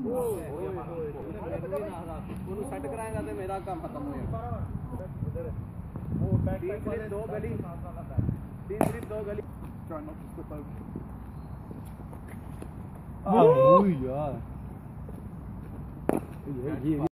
ਉਹਨੂੰ ਸੈੱਟ ਕਰਾਏਗਾ ਤੇ ਮੇਰਾ ਕੰਮ ਖਤਮ ਹੋ ਜਾਣਾ। 3 स्लिप 2 गली 3 स्लिप 2 गली। यार ये